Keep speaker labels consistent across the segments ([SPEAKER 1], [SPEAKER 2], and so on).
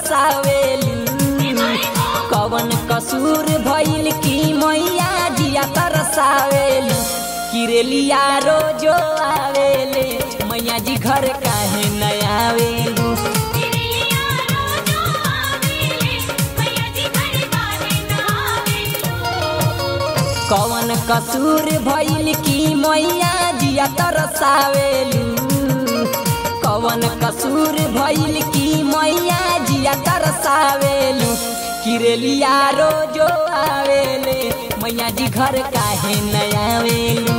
[SPEAKER 1] तरसावेलू कवन कसूर भइल की मैया जिया तरसावेलू किरेलिया रोजो आवेले मैया जी घर काहे न आवेलू कवन कसूर भइल की मैया जिया तरसावेलू कवन कसूर भइल की मैया जिया तरसावेलू किरेलिया रोजो आवेले मैया जी घर काहे न आवेलू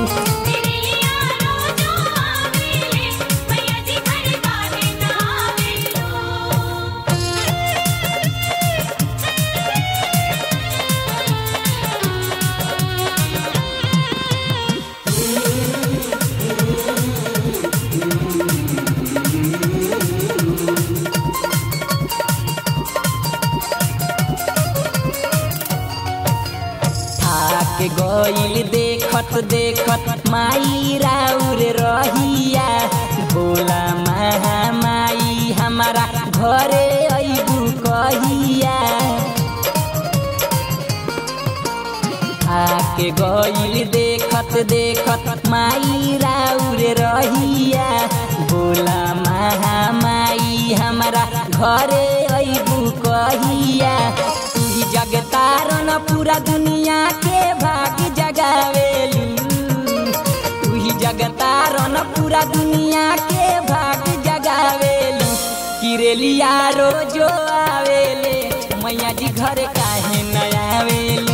[SPEAKER 1] के गइल देखत देखत माई राउर रहिया भोला महामाई हमारा घरे अइबू कहिया आके गइल देखत देखत माई राउर रहिया भोला महामाई हमारा घरे अइबू कहिया जगतारन पूरा दुनिया के भाग जगावेलू तू ही जगतारन पूरा दुनिया के भाग जगावेलू किरेलिया रोजो आवेले मैया जी घर काहे न आवेलू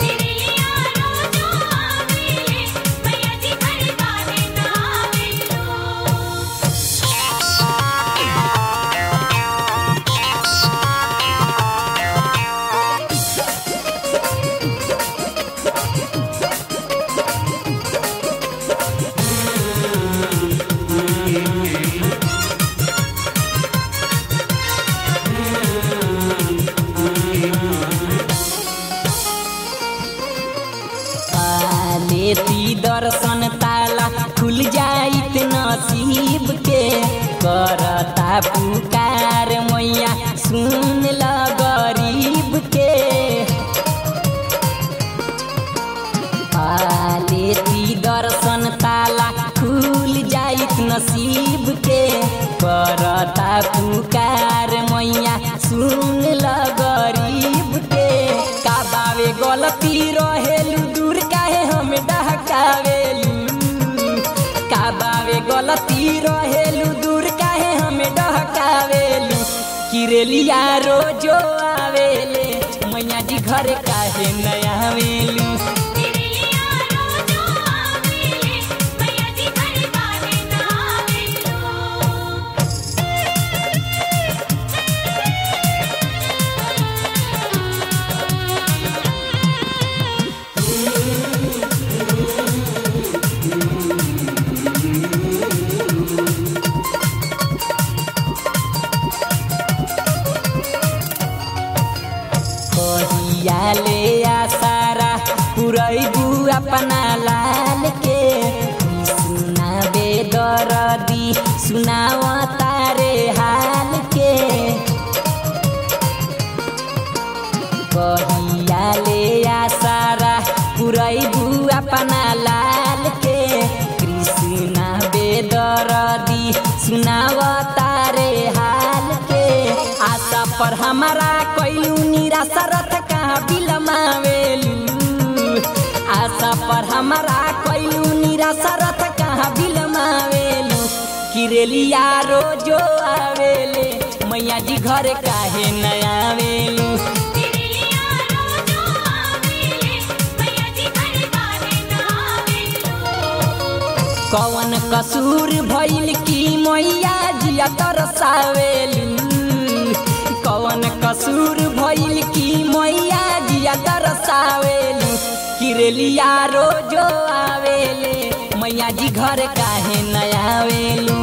[SPEAKER 1] लेती दर्शन ताला खुल जाइत नसीब के करता पुकार मैया सुन ल गरीब के लेती दर्शन ताला खुल जाइत नसीब के करता पुकार मैया सुन ल गरीब के का बावे गलती रहेलू दूर काहे हम डहकावेलू का बावे गलती रहेलू दूर काहे हम डहकावेलू किरेलिया रोजो आवेले मैया जी घर काहे न आवेलू ले आसारा पुरैबू अपना लाल के सुना बेदरदी सुनाव तारे हाल के कहिया ले आसारा पुरैबू अपना लाल के कृष्णा बेदरदी सुनाव तारे हाल के आशा पर हमारा कैलू निराशा रथ कहाँ बिलमावेलू आशा पर हमारा कैलू निराशा रथ कहाँ बिलमावेलू किरेलिया रोजो आवेले मैया जी घर काहे न आवेलू कवन कसूर भइल की मैया जिया तरसावेलू कवन कसूर भइल की मैया जिया तरसावेलू किरेलिया रोजो आवेले मैया जी घर काहे न आवेलू